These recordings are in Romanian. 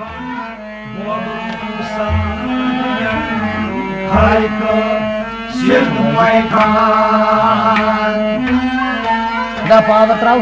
Da palavra para o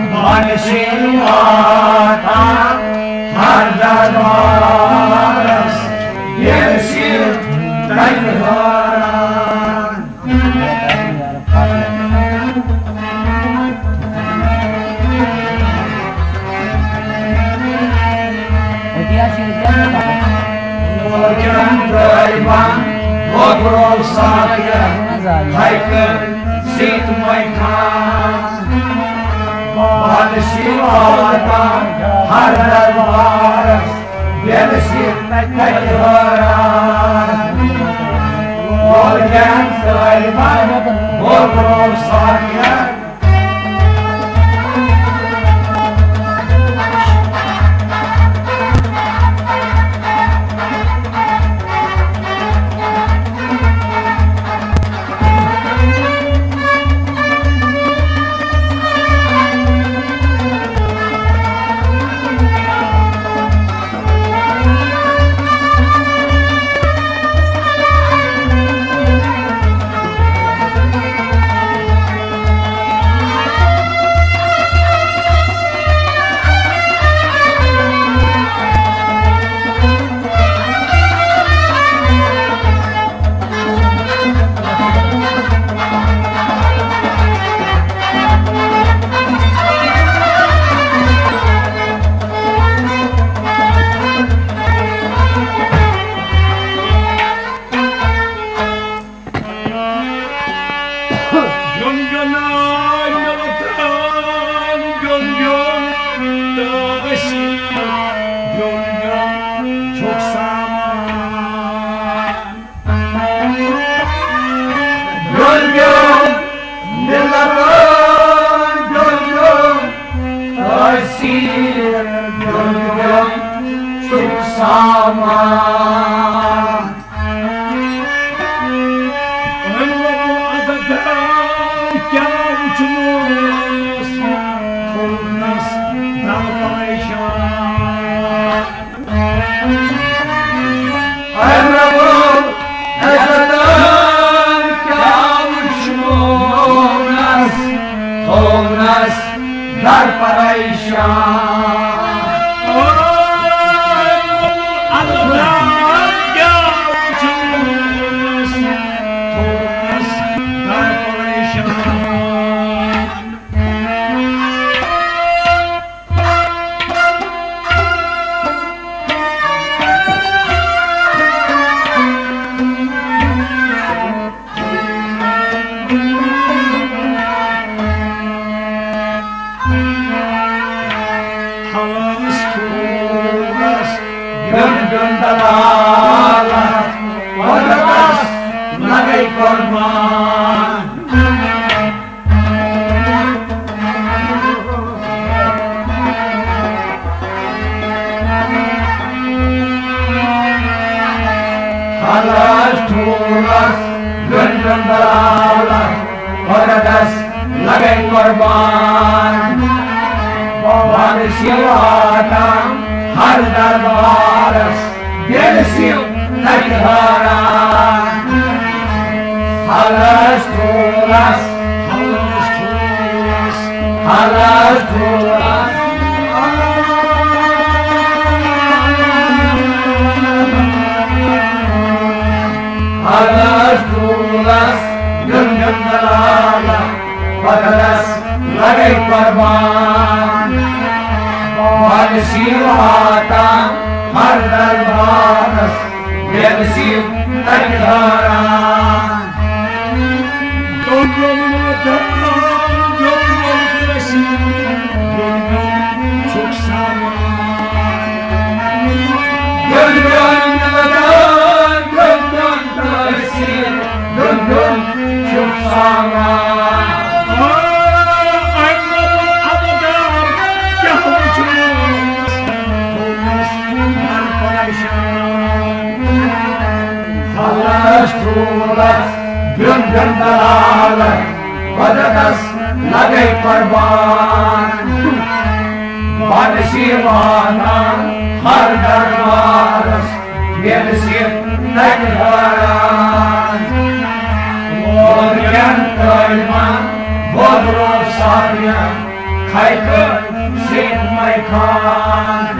Bad Shivana har darbaras vienasiem negarās. Lodrien man bodros sariem, kaikai siemai kan.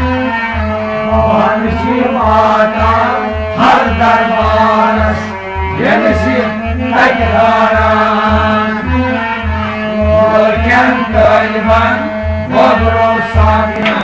Vanishimatan har darbaras vienasiem negarās. Lodrien man bodros sariem,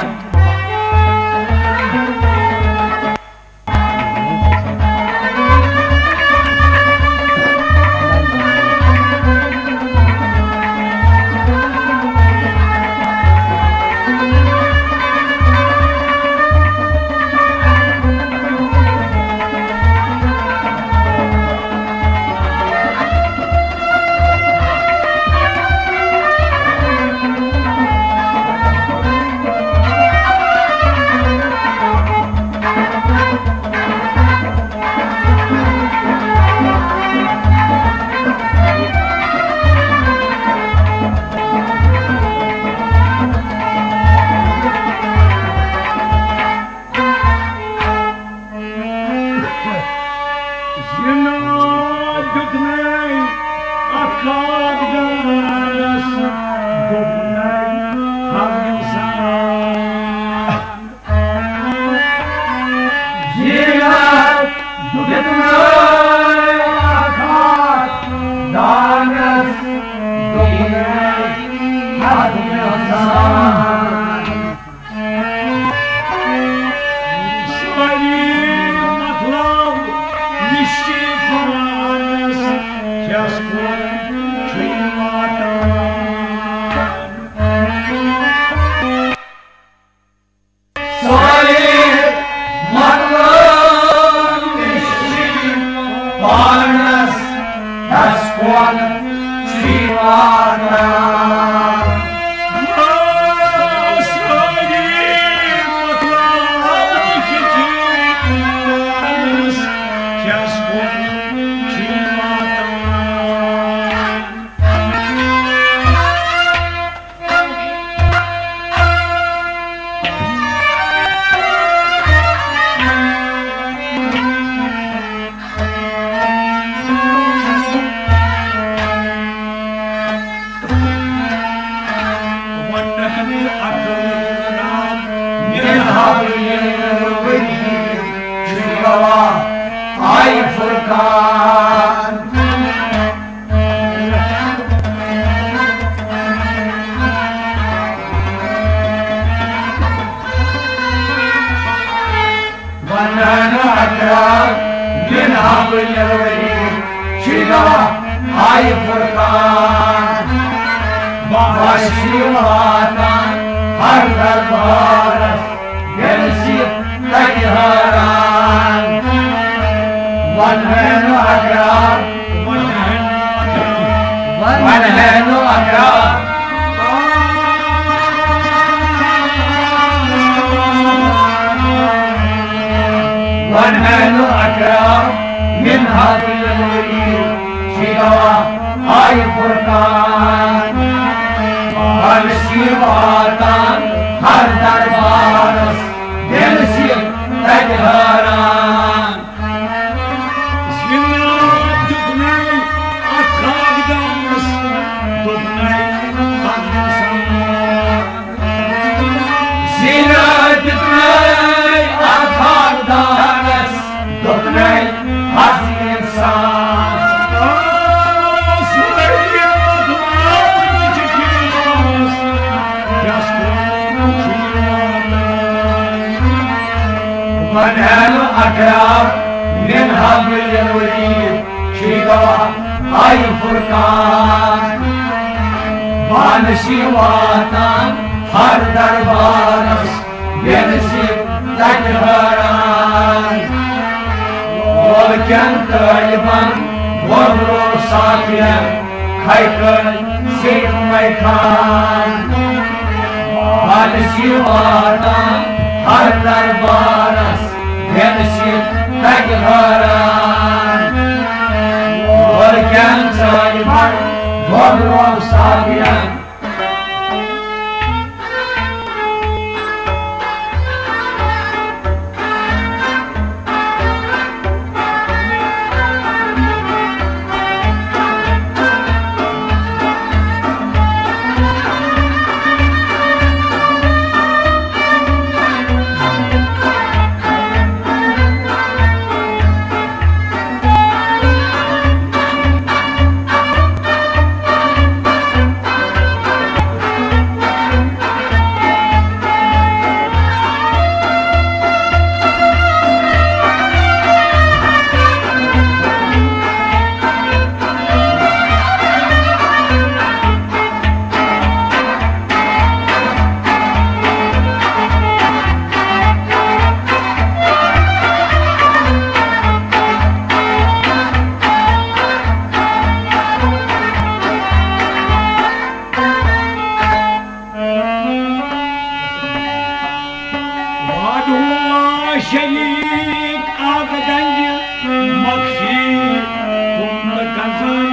شيء أبداً مخفي كل كذب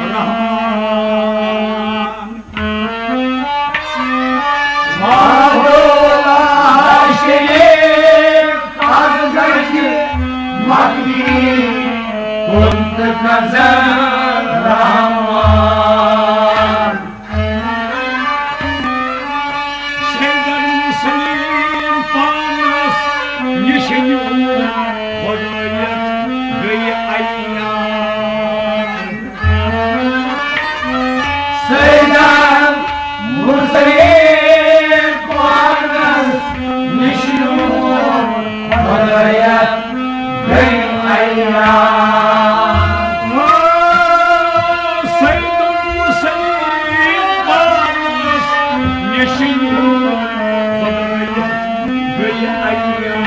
رحمن مولا شيء أبداً مخفي كل كذب رحمن سيدنا المسلم فارس يشيء خدوية غي أيام سيدنا المرسلين فارس يشيء خدوية غي أيام سيد المرسلين فارس يشيء خدوية غي أيام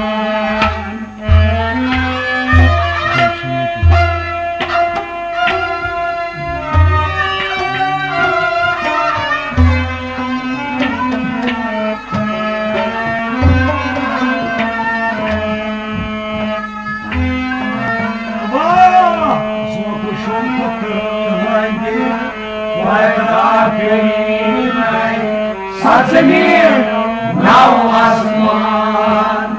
Satmir now asman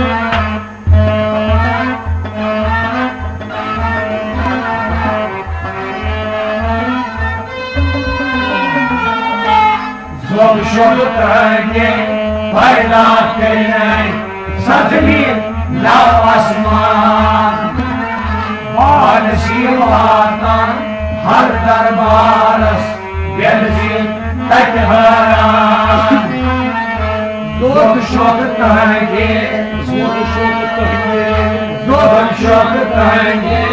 Zor şortayge payda kırnay Satmir now asman Bal şivatan har darbaras Gelsin tekharan Zor şortayge Zor şortayge Zor şortayge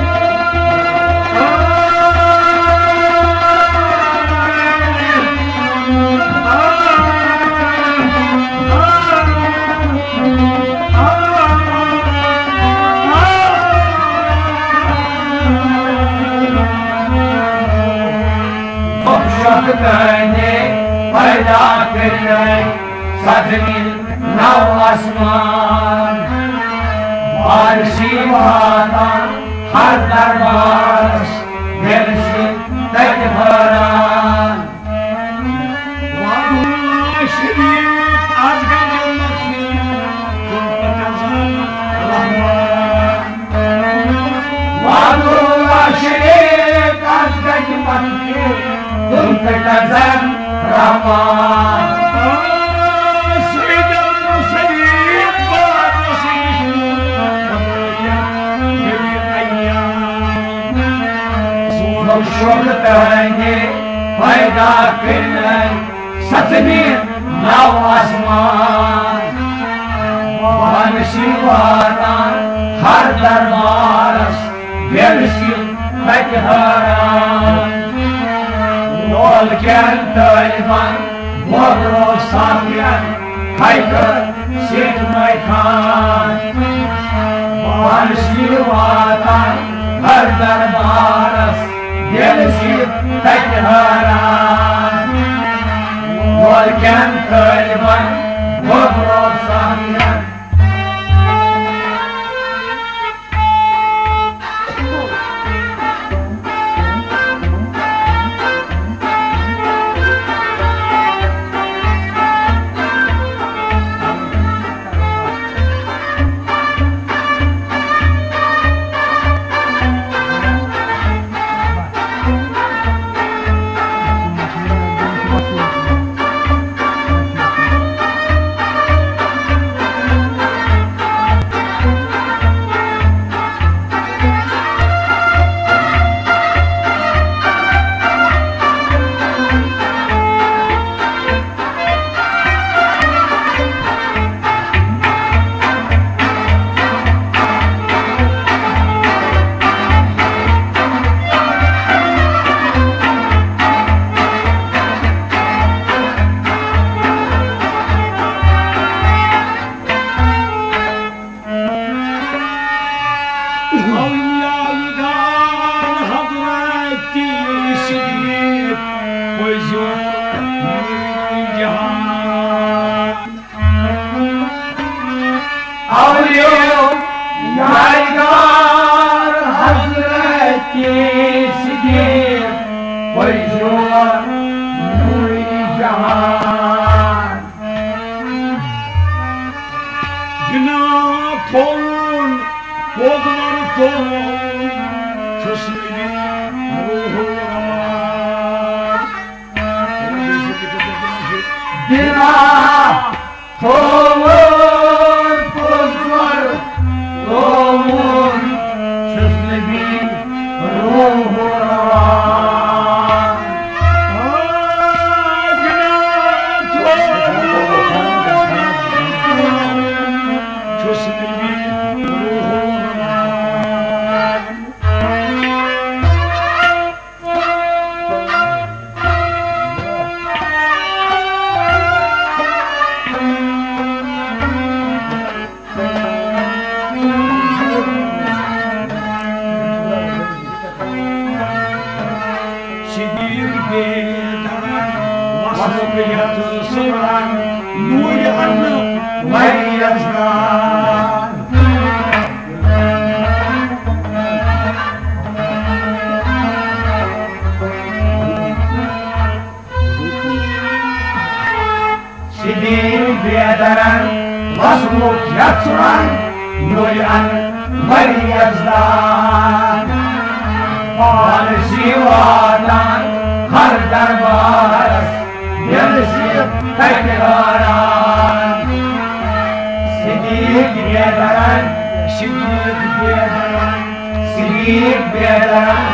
पैदा करने सजमिल नव आसमान बारिशी वाता हर दरबार दिल से तक भरान वादुल्लाह शरीफ आज का जन्म वादुल्लाह शरीफ आज का जन्म तुम तकज़म रहमान سيد المرسلين فارس Zor şortayge पैदा करने सतमीर नव आसमान शिवातान हर दरबारस बेलसिल तकहरान Nol gel taliban Bodro Samyan Haykır Sidmay Khan Barışlı vatan Her darbaras Gelişip tekharan Nol gel taliban Bodro Samyan Avliyom Yaygar Hazreti Sidir Koyuyor Nuri Cahan Günah torun, bozlar torun, çözümün ruhu aman. Günah Toğun Bozlar Toğun Çözümün ruhu aman Sidir biadaran Vasmuk yatsuran Nurian Maryazdan Bal sivadan Har darbaras Yalısıp tekraran Sidir biadaran Sidir biadaran Sidir biadaran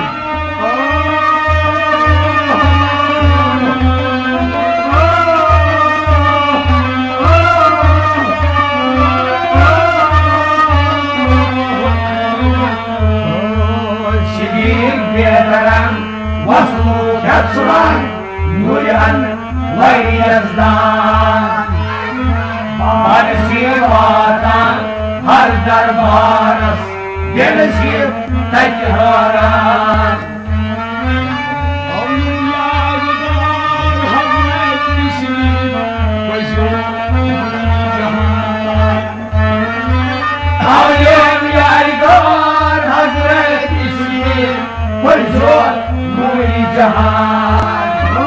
Vasmuk yatsuran Nurian Maryazdan Bal sivadan Har darbaras Yalısıp tekraran Avliyom Yaygar Hazreti Sidir Koyuyor Nuri Cahan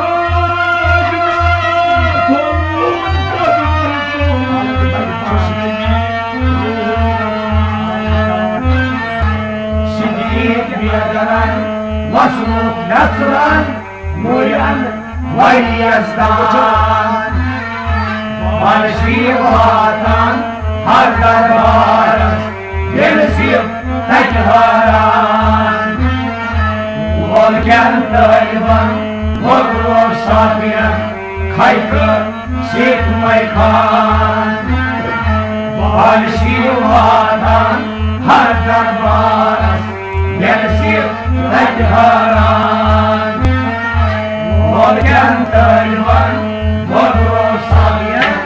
Sidir biadaran Vasmuk yatsuran Nurian Maryazdan Bal sivadan Har darbaras Yalısıp tekraran Volkan Tayvan Vurur Safiyen Kaykı Sikmay kan Bal sivadan Har darbaras Yalısıp tekraran Volkan Tayvan Vurur Safiyen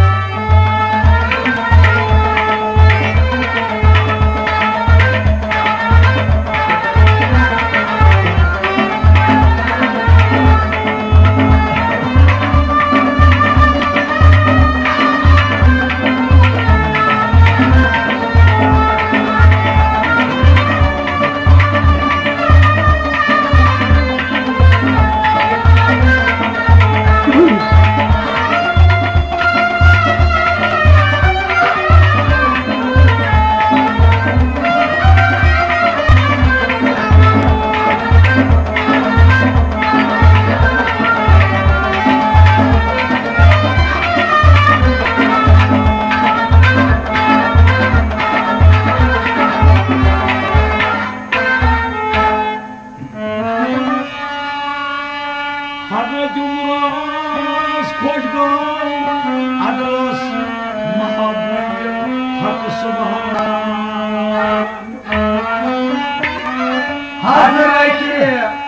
Hazreti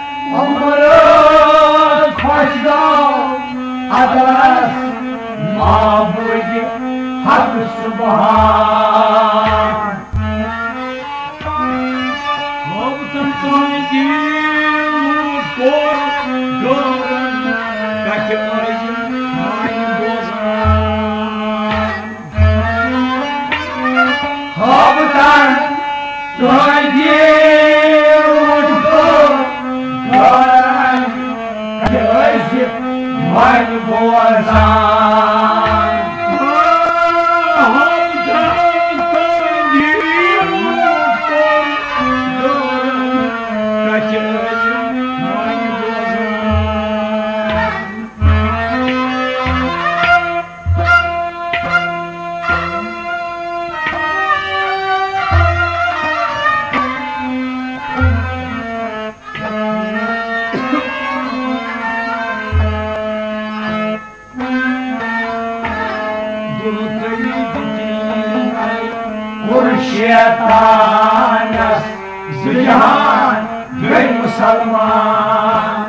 Ömrün Koçdan Adres Mabudi Hak Subhan Komutan Tanrı'yı kor görün Kaki arayın mayın bozan Shaitan's Zijan, Gay Musalman.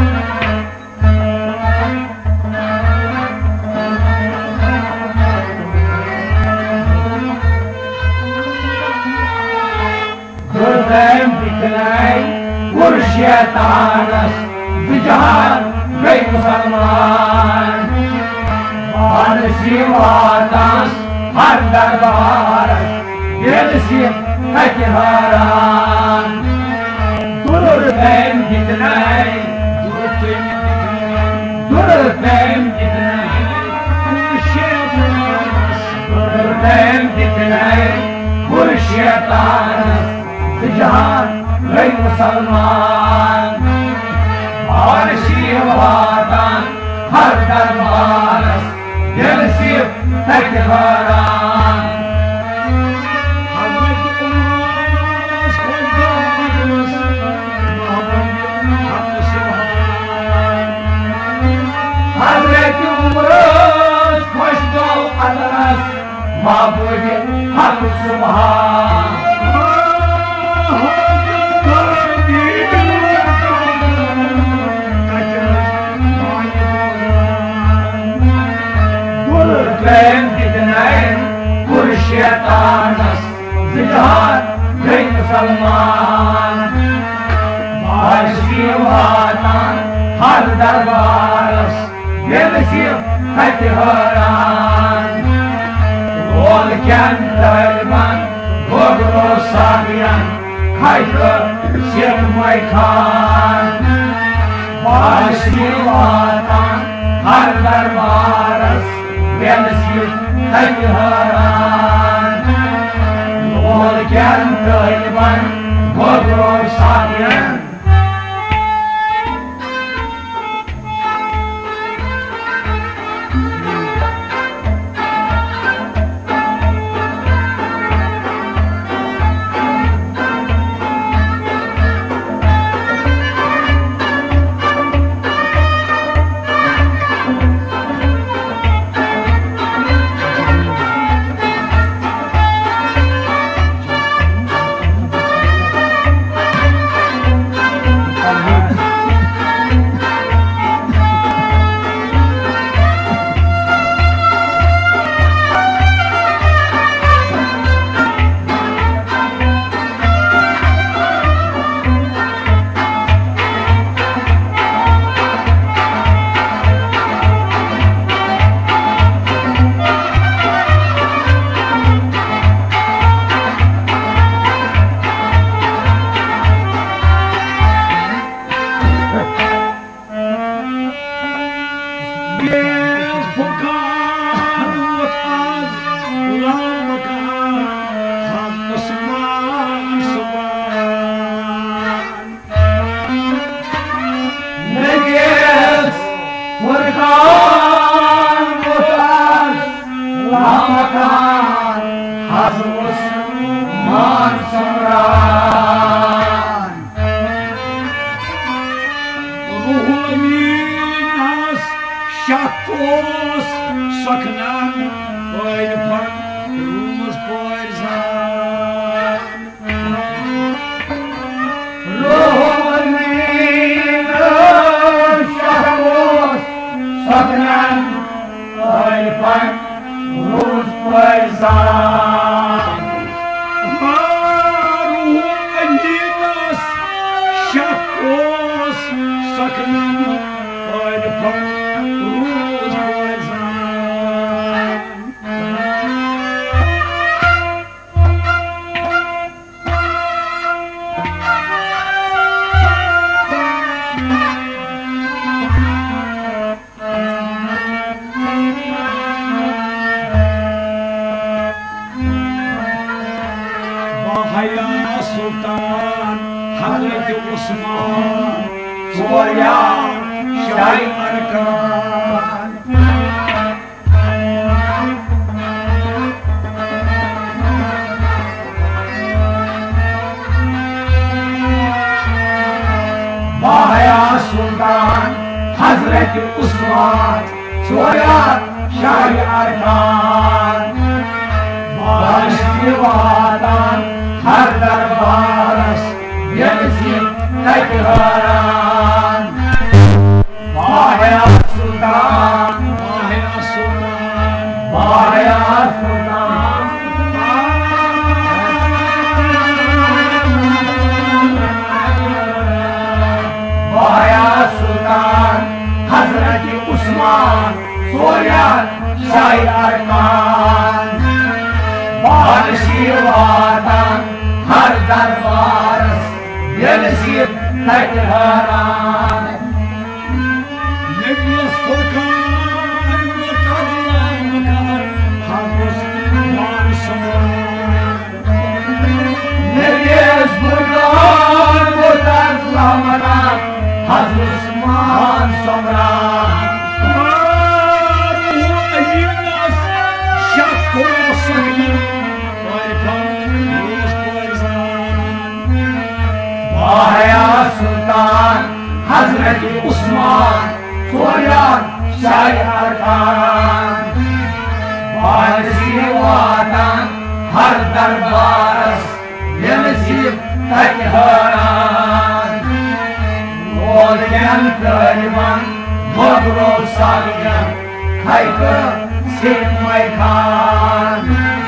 Gurdem Biknai, Gur Shaitan's Zijan, Gay Musalman. Banasivatan, Handarbaras. Gelsin hakiharan Dururtem gitnay Dururtem gitnay Dururtem gitnay Kurşiyatan Zijan Gay Musalman Arşivatan Har darbaras Gelsin hakiharan Mabudi Hak Subhan Gurtem gitnayn Gur Shaitan's Zijan Gay Musalman Başivatan Har darbaras Gelsin hakiharan Olken Tayman, Godro Sabian, Kaykı Sirmay Khan, Başivatan, Har darbaras, Gelsin hakiharan. Olken Tayman, Godro Sabian, Şakos sakınan Oynapan Rumuz boyzan Ruhumuz Şakos sakınan Oynapan Rumuz boyzan Ruhumuz Bahaya Sultan Hazrat Usman Surya Shahi Arkan Bahaya Sultan Hazret Usman Surya Shahi Arkan Başlıvadan her darbaras Yemizim tekrar Bahaya Sultan Bahaya Sultan Bahaya Sultan Bahaya Sultan Hazreti Usman Surya Shahi Arkan Başlıvadan her darbaras Yemizim tekrar Nebiyyes korkan Mutadlar makar Havuz var somar Nebiyiz buradan bu tarzlamadan Hazreti Osman sonra Ruhu eyyinnas Şakko sakın Varkan Ruz koyzan Bahaya Sultan Hazreti Osman Suryan Shahi Arkan Başlıvadan her darbaras Yemizim tekrar Olgen Taliban Mabro Sargan Kaykı Silmay Khan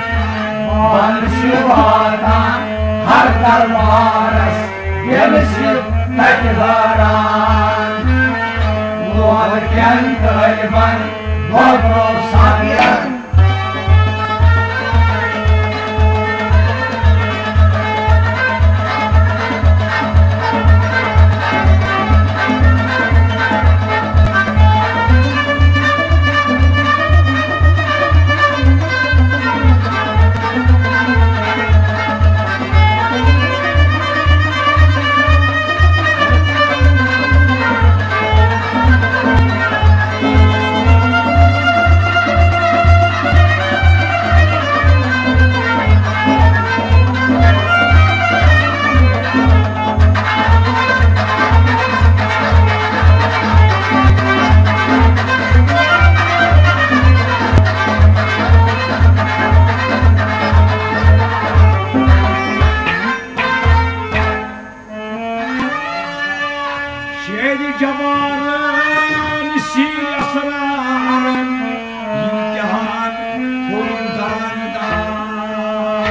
Başlıvadan her darbaras Yemizim tekrar Olgen Taliban Mabro Sargan Şehri Cemal'ın siyasların imtihan kurdandan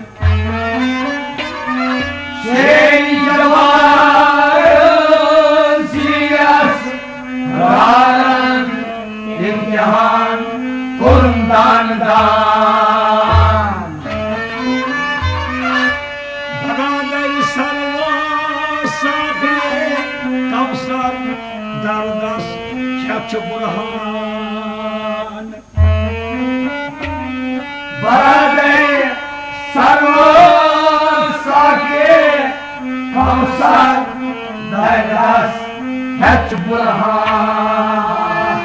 Şeyh Cemal'ın siyasların imtihan kurdandan Beraber sarva sabi Kavsar dardas Kepçe Burhan Baradey sarvar saki Kavsar Dayras Keç Burhan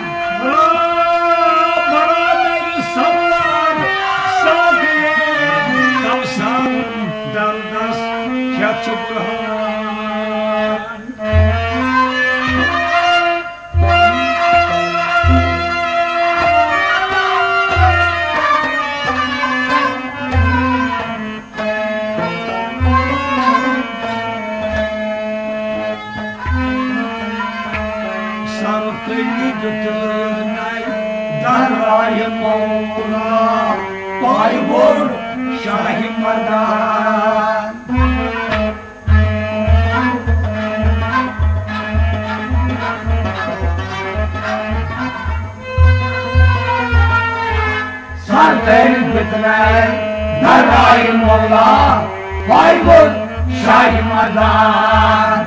Beraber sarvar sabi Kavsar dardas Kepçe Burhan Sarıklı götürünay Darayı Moğla Baybur Şahi Merdan Sarpen Gıtren Darayı Moğla Baybur Şahi Merdan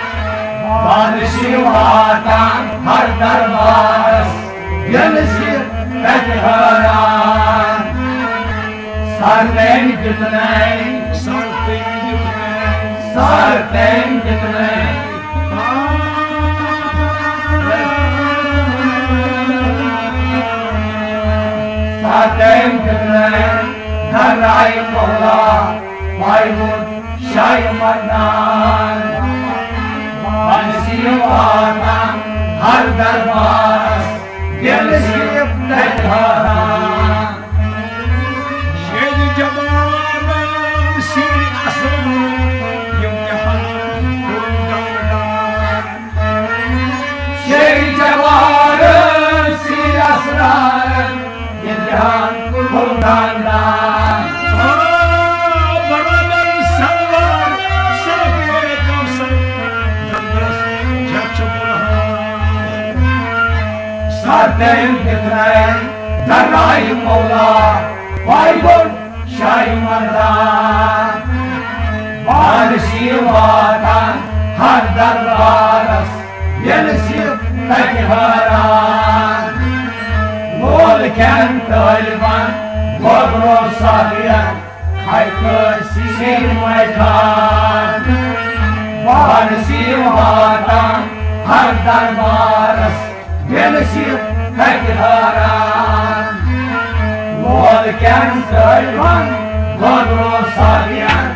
Padişivatan har darbaras Yemizir Fetharan Sarpen Gıtren Sarpe sarten gitme sarten gitme Darai Mola Bayburt Şaymardan Bansivadan Har darbar Gelişip tekrar Şehri cemalın siyasın Yumyahan kurdandan Şehri cemalın siyasın Yumyahan kurdandan Baradan sallar Safiye kamsan Dandas Çakçı burhan Sarten gitme Darai Mola Bayburt Şaymardan Bansivadan Har darbaras Gelişip tekrar Mol kent ölvan Kodro sabiyen Haykı silmaytan Bansivadan Har darbaras Gelişip tekrar Mol kent ölvan Kodro sabiyen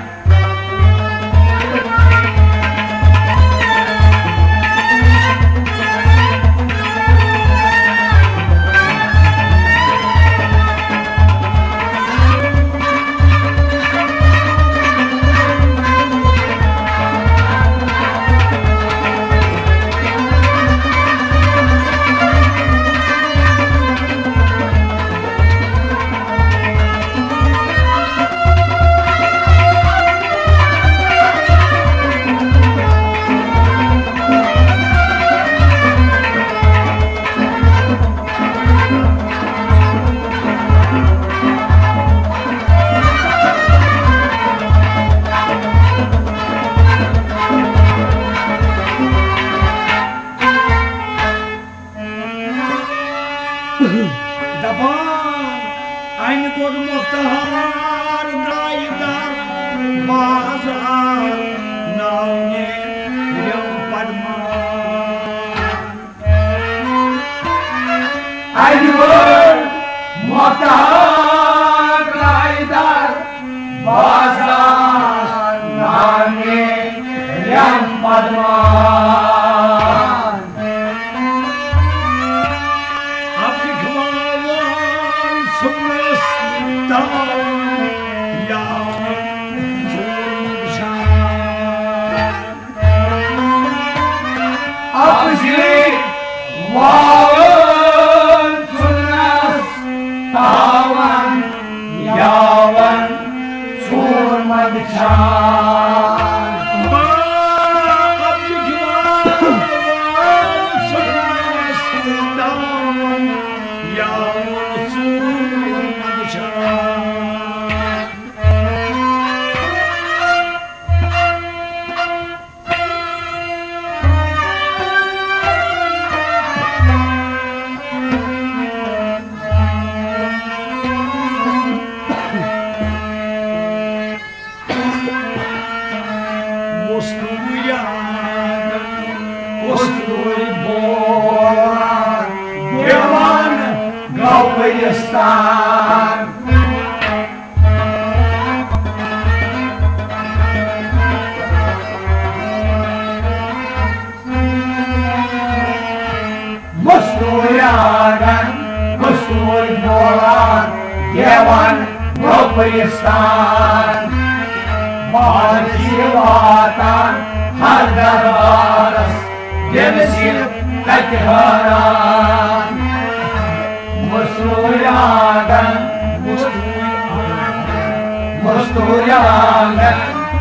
Daban aynı korumoktar Daydar bazar Navne Yam Padman Aynur Muhtar Raydar Bazar Nani Yam Padman Abdikmalan Sumnes Dağın Yağın Zulmşan Abzi Vağın Sunnas Tavan Yavan Surmadıçan Устуй Бог, Герман, Галпаистан. Мустуяган, Устуй Бог, Герман, Галпаистан. Бансиватан, Har darbaras Gelişip tekrar Musturiyagan Musturiyagan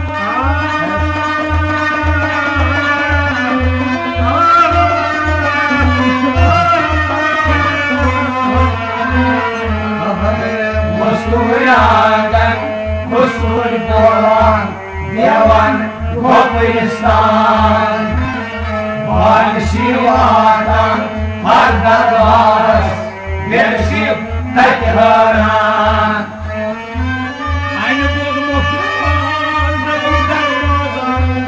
Musturiyagan Musturiyagan Yavan Kopistan Bansivadan Har darbaras Gelişip tekrar Aynı korumoktar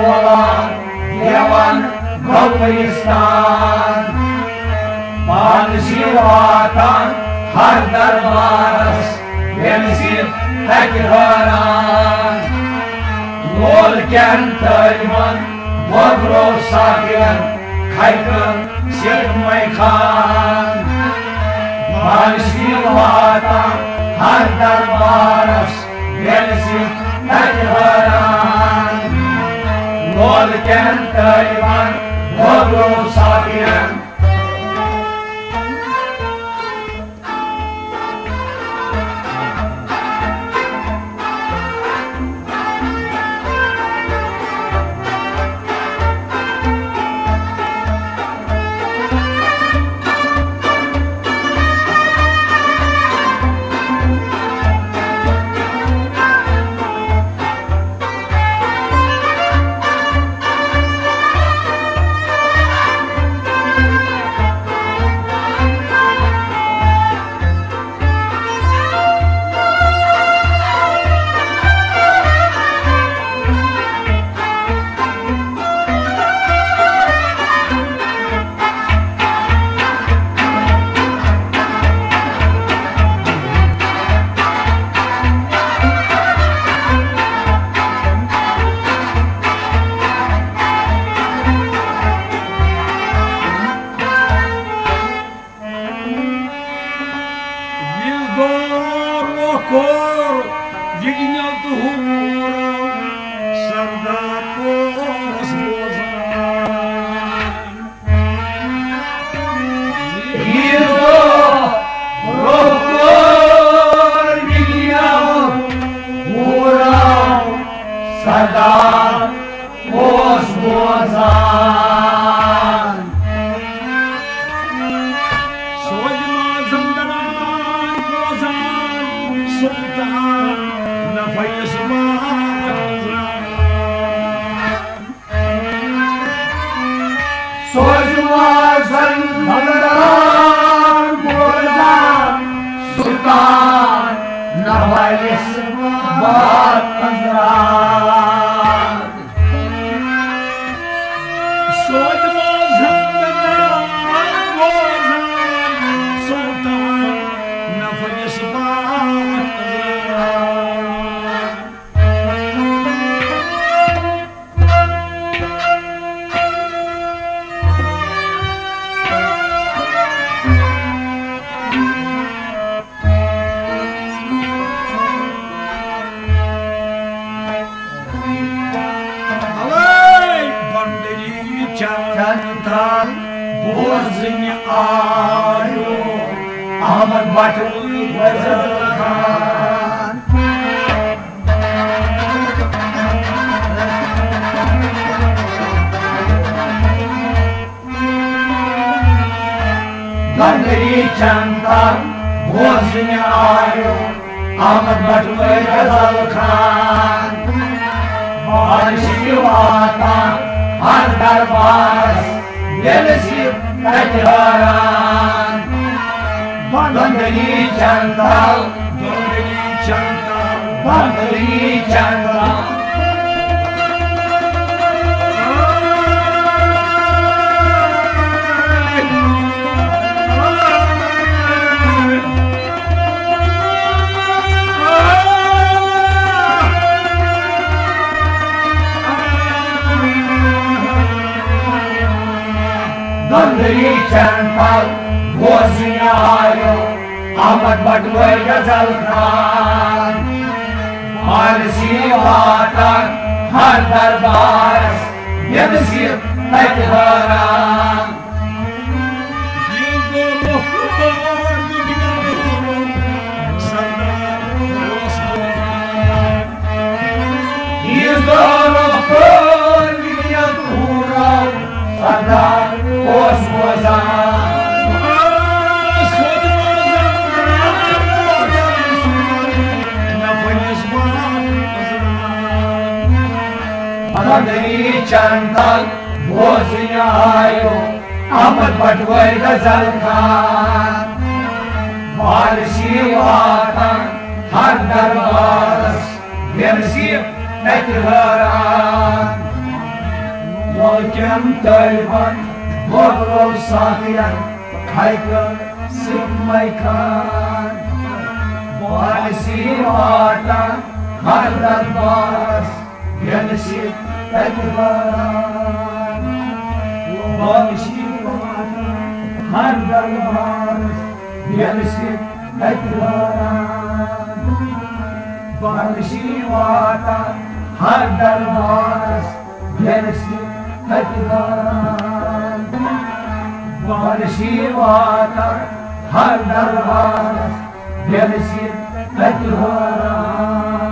Bolan देवन गौरिस्तान पानसी वातान हर दरबारस बेनसीब हैरान लोल कैन तैमन मोगरो साकियन खाइकन सिरमय खान पानसी वातान हर दरबारस बेनसीब हैरान लोल कैन तैमन मोगरो साकियन Chantal, Bosniayo, Ahmad Patwai Ghazal Khan, Farsi Watan, Har Darbars, Bersif Netharan, Molken tölvan, morgol sakiyan, haykır sıkmaykan. Valisi vatan, hardar bas, yenisi tekrar. Valisi vatan, hardar bas, yenisi tekrar. Valisi vatan, hardar bas, yenisi tekrar. Valisi vatan, hardar bas, yenisi tekrar.